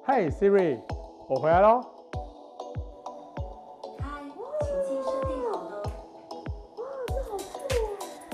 嘿 Siri， 我回来喽。 嗨，情境设定好了。哇，这好酷哦！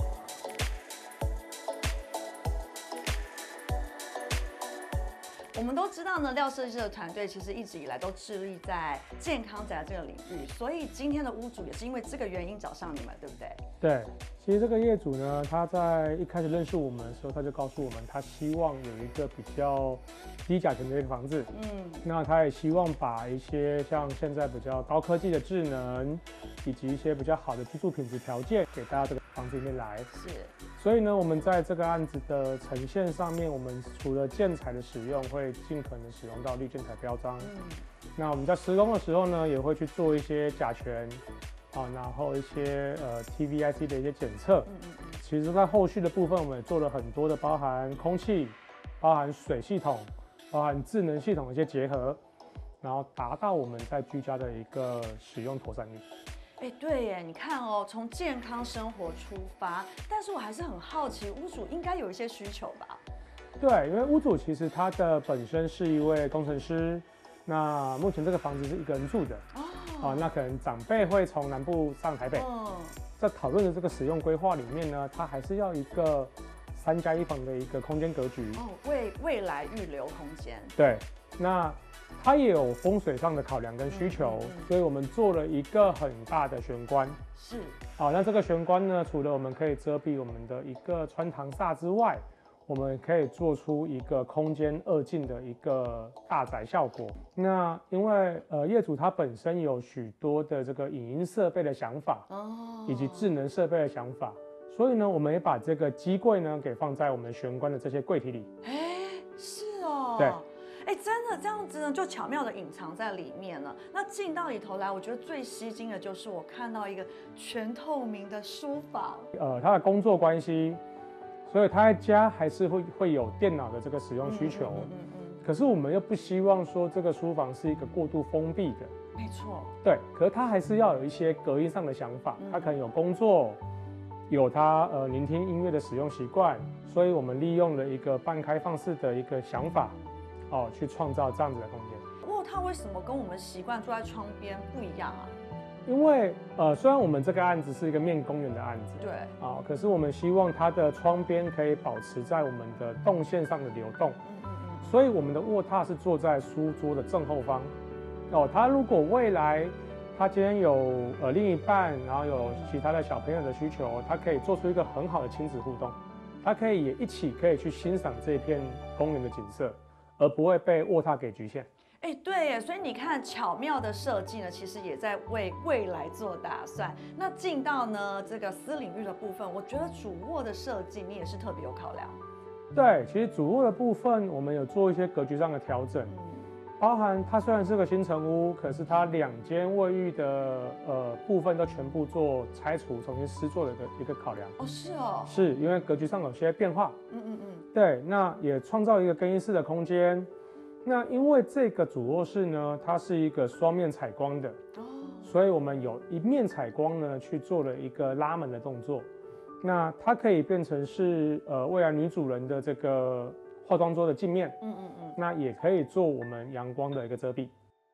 我们都知道呢，廖设计的团队其实一直以来都致力在健康宅这个领域，所以今天的屋主也是因为这个原因找上你们，对不对？ 对，其实这个业主呢，他在一开始认识我们的时候，他就告诉我们，他希望有一个比较低价钱的一个房子。那他也希望把一些像现在比较高科技的智能，以及一些比较好的居住品质条件给大家这个房子里面来。 是。 所以呢，我们在这个案子的呈现上面，我们除了建材的使用，会尽可能使用到绿建材标章。那我们在施工的时候呢，也会去做一些甲醛。然后一些TVIC 的一些检测，其实在后续的部分，我们也做了很多的，包含空气、包含水系统、包含智能系统的一些结合，然后达到我们在居家的一个使用妥善率。 对耶，你看哦，从健康生活出发，但是我还是很好奇，屋主应该有一些需求吧？ 对，因为屋主其实他的本身是一位工程师，那目前这个房子是一个人住的。那可能长辈会从南部上台北，在讨论的这个使用规划里面呢，它还是要一个3+1房的一个空间格局为未来预留空间。 对，那它也有风水上的考量跟需求，所以我们做了一个很大的玄关。 是， 那这个玄关呢，除了我们可以遮蔽我们的一个穿堂煞之外，我们可以做出一个空间2进的一个大宅效果。那因为业主他本身有许多的这个影音设备的想法，以及智能设备的想法，所以呢，我们也把这个机柜呢给放在我们玄关的这些柜体里。 是哦。 对。 真的这样子呢，就巧妙的隐藏在里面了。那进到里头来，我觉得最吸睛的就是我看到一个全透明的书房。 他的工作关系。所以他在家还是会有电脑的这个使用需求，可是我们又不希望说这个书房是一个过度封闭的， 没错， 对，可是他还是要有一些隔音上的想法，他可能有工作，有他聆听音乐的使用习惯，所以我们利用了一个半开放式的一个想法，去创造这样子的空间。 卧榻为什么跟我们习惯坐在窗边不一样啊？ 因为虽然我们这个案子是一个面公园的案子， 对， 可是我们希望它的窗边可以保持在我们的动线上的流动，所以我们的卧榻是坐在书桌的正后方。他如果未来他今天有另一半，然后有其他的小朋友的需求，他可以做出一个很好的亲子互动，他可以也一起可以去欣赏这片公园的景色，而不会被卧榻给局限。 对耶，所以你看巧妙的设计呢，其实也在为未来做打算。那进到呢这个私领域的部分，我觉得主卧的设计你也是特别有考量。 对，其实主卧的部分我们有做一些格局上的调整，包含它虽然是个新成屋，可是它2间卫浴的部分都全部做拆除、重新施作的一个考量。 是哦， 是因为格局上有些变化。对，那也创造一个更衣室的空间。那因为这个主卧室呢，它是一个双面采光的，所以我们有一面采光呢去做了一个拉门的动作。那它可以变成是未来女主人的这个化妆桌的镜面，那也可以做我们阳光的一个遮蔽。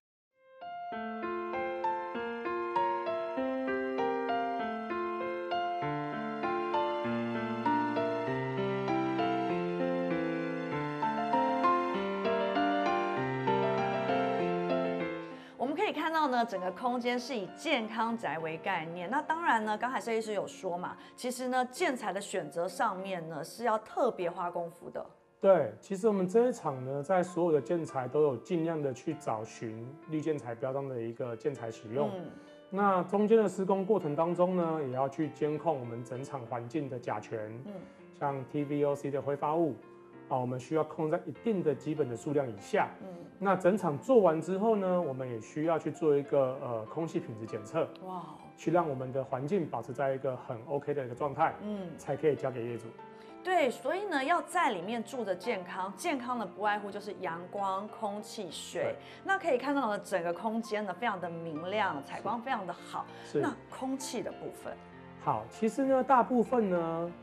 看到呢，整个空间是以健康宅为概念。那当然呢，刚才设计师有说嘛，其实呢，建材的选择上面呢是要特别花功夫的。 对，其实我们这一场呢，在所有的建材都有尽量的去找寻绿建材标章的一个建材使用。那中间的施工过程当中呢，也要去监控我们整场环境的甲醛，像 TVOC 的挥发物。我们需要控制在一定的基本的数量以下。那整场做完之后呢，我们也需要去做一个空气品质检测，去让我们的环境保持在一个很 OK 的一个状态，才可以交给业主。 对，所以呢，要在里面住的健康的不外乎就是阳光、空气、水。那可以看到呢，整个空间呢非常的明亮，采光非常的好。那空气的部分， 好，其实呢，大部分呢，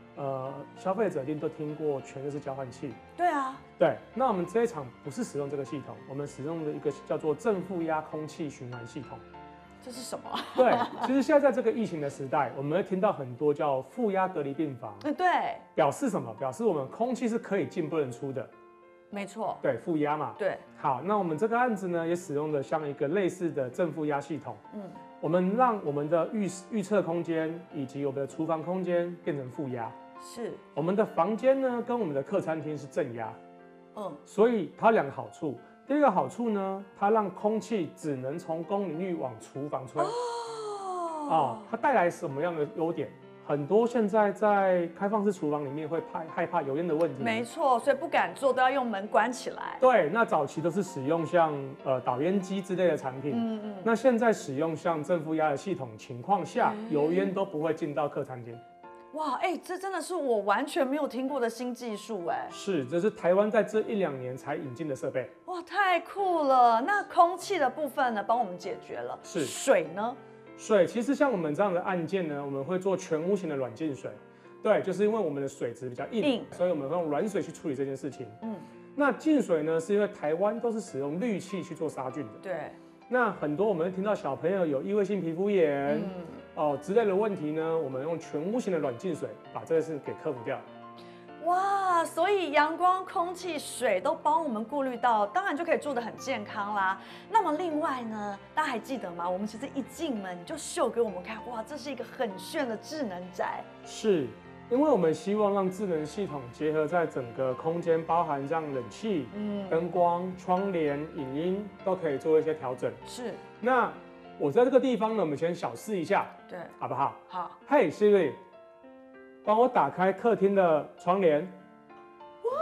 消费者一定都听过全热式交换器。 对啊。 对，那我们这一场不是使用这个系统，我们使用的一个叫做正负压空气循环系统。 这是什么？ 对，其实现在在这个疫情的时代，我们会听到很多叫负压隔离病房。 对。 表示什么？表示我们空气是可以进不能出的。 没错。 对，负压嘛。 对。 好，那我们这个案子呢，也使用了像一个类似的正负压系统。我们让我们的预测空间以及我们的厨房空间变成负压。 是。 我们的房间呢，跟我们的客餐厅是正压。所以它两个好处。第一个好处呢，它让空气只能从公领域往厨房吹。它带来什么样的优点？很多现在在开放式厨房里面会害怕油烟的问题。 没错，所以不敢做，都要用门关起来。 对，那早期都是使用像导烟机之类的产品。那现在使用像正负压的系统情况下，油烟都不会进到客餐厅。 哇，这真的是我完全没有听过的新技术是，这是台湾在这1-2年才引进的设备。 哇，太酷了！那空气的部分呢，帮我们解决了。 是。 水呢？ 水其实像我们这样的案件呢，我们会做全屋型的软净水。对，就是因为我们的水质比较硬，所以我们会用软水去处理这件事情。那净水呢，是因为台湾都是使用氯气去做杀菌的。 对。 那很多我们会听到小朋友有异位性皮肤炎。之类的问题呢，我们用全屋型的软净水把这个事给克服掉。 哇，所以阳光、空气、水都帮我们顾虑到，当然就可以住得很健康啦。那么另外呢，大家还记得吗？我们其实一进门就秀给我们看，哇，这是一个很炫的智能宅。 是，因为我们希望让智能系统结合在整个空间，包含像冷气、灯光、窗帘、影音都可以做一些调整。 是。那我在这个地方呢，我们先小试一下， 对， 好不好？ 好。 嘿 Siri， 帮我打开客厅的窗帘。哇！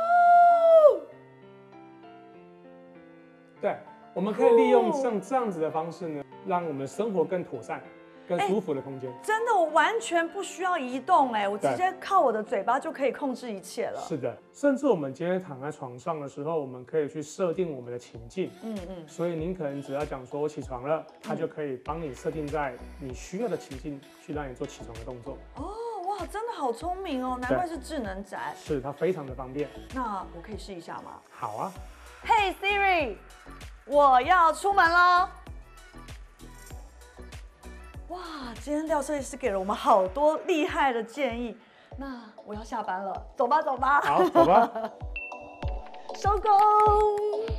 对，我们可以利用像这样子的方式呢，让我们生活更妥善、更舒服的空间。 真的，我完全不需要移动，我直接靠我的嘴巴就可以控制一切了。 是的，甚至我们今天躺在床上的时候，我们可以去设定我们的情境。所以您可能只要讲说我起床了，它就可以帮你设定在你需要的情境，去让你做起床的动作。 哇，真的好聪明哦，难怪是智能宅。 是，它非常的方便。 那我可以试一下吗？ 好啊。 Hey Siri， 我要出门喽。哇，今天廖设计师给了我们好多厉害的建议。那我要下班了，走吧，走吧。 好，走吧。 收工。